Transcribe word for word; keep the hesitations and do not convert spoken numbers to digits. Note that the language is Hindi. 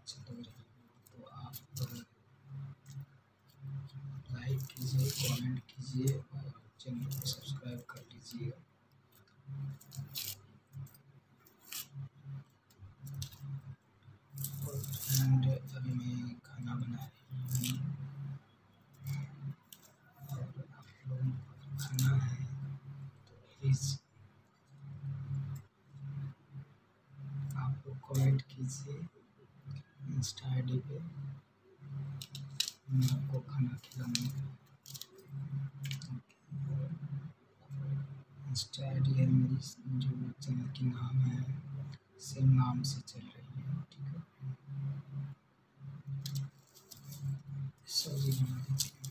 अच्छा लग रहा है तो आप लाइक कीजिए, कमेंट कीजिए और चैनल को सब्सक्राइब कर लीजिए। और फ्रेंड अभी मैं खाना बना रही हूँ और आप लोगों को खाना है तो प्लीज़ आप लोग कमेंट कीजिए इंस्टा आई डी पे, मैं आपको खाना खिलाऊंगा। इंस्टा आई डी है मेरी, जो चैनल की नाम है सेम नाम से चल रही है, ठीक है। सब्जी बना देती हूँ।